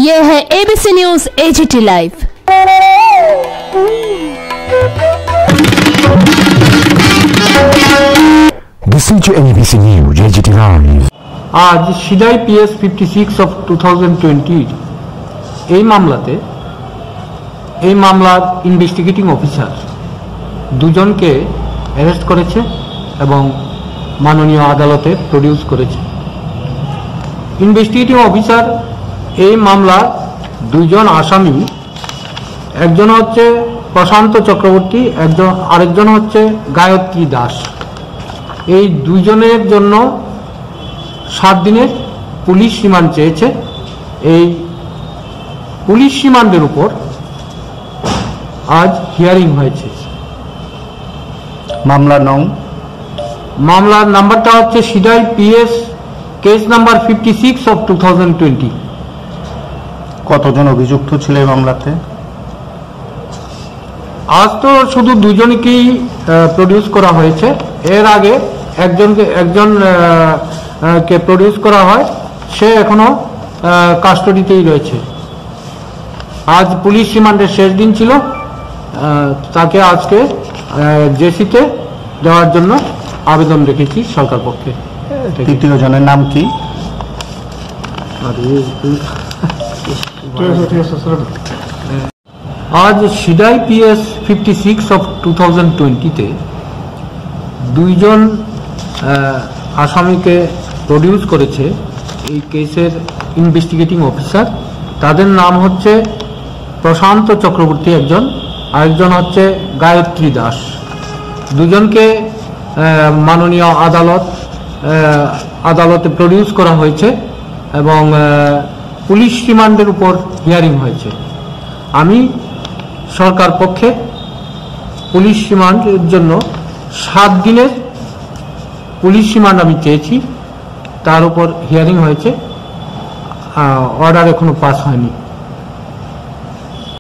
ये है ABC news AGT live. This is ABC News AGT Live। आज সিডাই PS 56 of 2020 এই মামলার ইনভেস্টিগেটিং অফিসার দুজনকে অ্যারেস্ট করেছে এবং মাননীয় আদালতে প্রডিউস করেছে। ইনভেস্টিগেটিং অফিসার এই মামলার দুইজন আসামি, একজন হচ্ছে প্রশান্ত চক্রবর্তী, আরেকজন হচ্ছে গায়ত্রী দাস। এই দুইজনের জন্য 7 দিনের পুলিশ রিমান্ড চেয়েছে। এই পুলিশ রিমান্ডের উপর আজ হিয়ারিং হয়েছে। মামলার নাম্বারটা হচ্ছে সিডাই PS কেস নাম্বার 56 of 2020। কতজন অভিযুক্ত ছিল এই মামলাতে? আজ তো শুধু দুজনকেই প্রডিউস করা হয়েছে। এর আগে একজনকে প্রডিউস করা হয়, সে এখনো কাস্টডিতেই রয়েছে। আজ পুলিশ রিমান্ডের শেষ দিন ছিল, তাকে আজকে জেসিতে দেওয়ার জন্য আবেদন রেখেছি সরকার পক্ষে। তৃতীয় জনের নাম কি? আজ সিডাই PS 56 of 2020-তে দুইজন আসামিকে প্রডিউস করেছে এই কেসের ইনভেস্টিগেটিং অফিসার। তাদের নাম হচ্ছে প্রশান্ত চক্রবর্তী একজন, আরেকজন হচ্ছে গায়ত্রী দাস। দুজনকে মাননীয় আদালতে প্রডিউস করা হয়েছে এবং পুলিশ রিমান্ডের উপর হিয়ারিং হয়েছে। আমি সরকার পক্ষে পুলিশ রিমান্ডের জন্য 7 দিনের পুলিশ রিমান্ড আমি চেয়েছি, তার উপর হিয়ারিং হয়েছে। অর্ডার এখনো পাস হয়নি।